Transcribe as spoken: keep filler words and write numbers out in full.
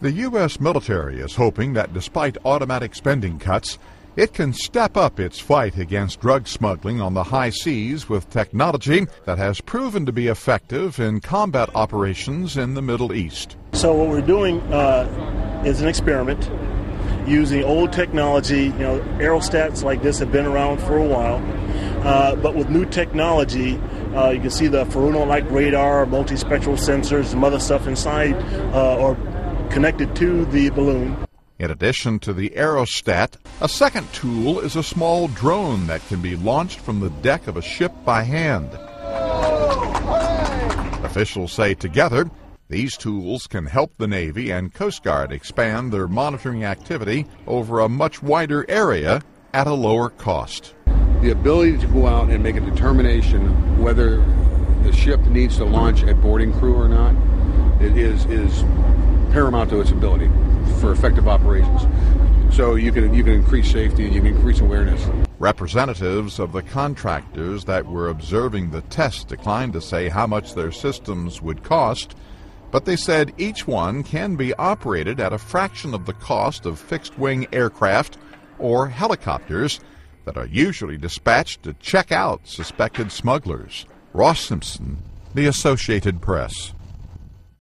The U S military is hoping that despite automatic spending cuts, it can step up its fight against drug smuggling on the high seas with technology that has proven to be effective in combat operations in the Middle East. So what we're doing uh, is an experiment using old technology. You know, aerostats like this have been around for a while, uh, but with new technology, uh, you can see the Furuno-like radar, multispectral sensors, some other stuff inside uh, or connected to the balloon. In addition to the aerostat, a second tool is a small drone that can be launched from the deck of a ship by hand. Officials say together, these tools can help the Navy and Coast Guard expand their monitoring activity over a much wider area at a lower cost. The ability to go out and make a determination whether the ship needs to launch a boarding crew or not it is, is paramount to its ability for effective operations. So you can you can increase safety and you can increase awareness. Representatives of the contractors that were observing the test declined to say how much their systems would cost, but they said each one can be operated at a fraction of the cost of fixed-wing aircraft or helicopters that are usually dispatched to check out suspected smugglers. Ross Simpson, The Associated Press.